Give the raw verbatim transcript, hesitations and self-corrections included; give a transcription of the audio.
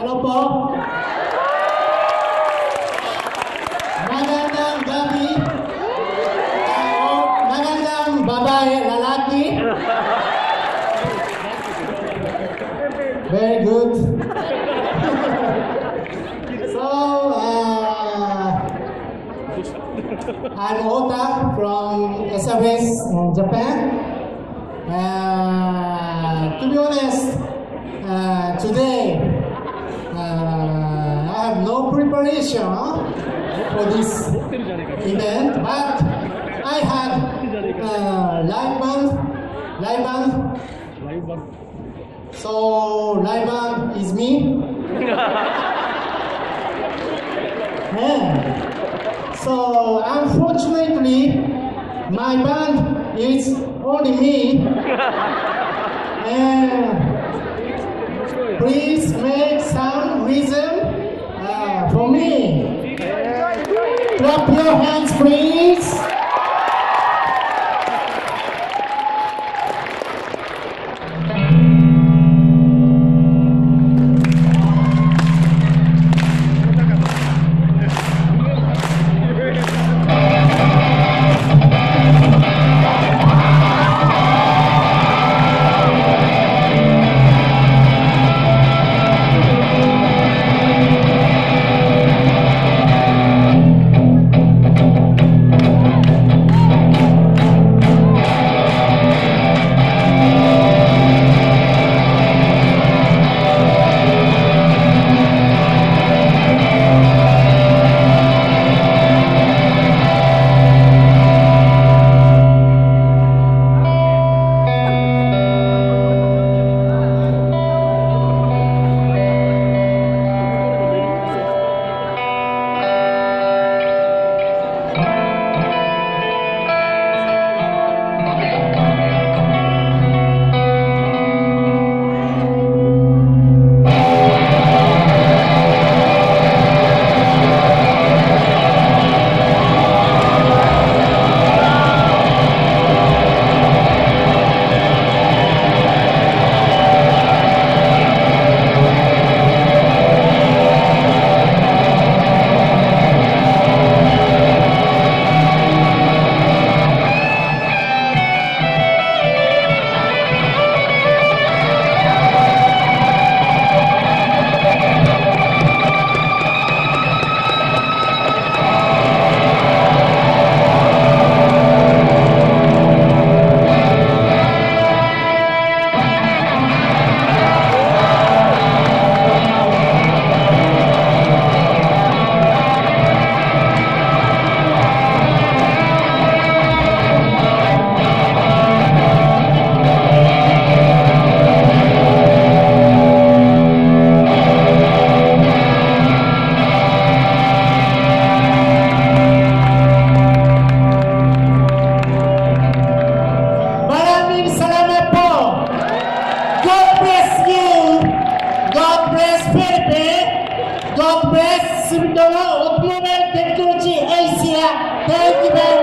Ano po? Magandang gabi. Uh, magandang babae, lalaki. Very good. So, uh, I'm Ota from S R S in Japan. Uh, to be honest, uh, today uh, I have no preparation huh, for this event, but I had uh, live band, live band. So live band is me. Yeah. So unfortunately, my band is only me. And please make some rhythm uh, for me. Clap your hands, please. God bless Sumitomo Automobile Technology Asia. Thank you very much.